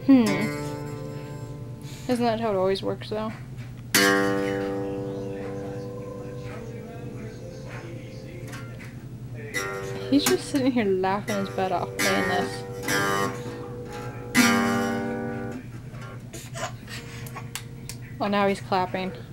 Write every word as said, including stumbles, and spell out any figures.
Hmm. Isn't that how it always works, though? He's just sitting here laughing his butt off playing this. Oh, now he's clapping.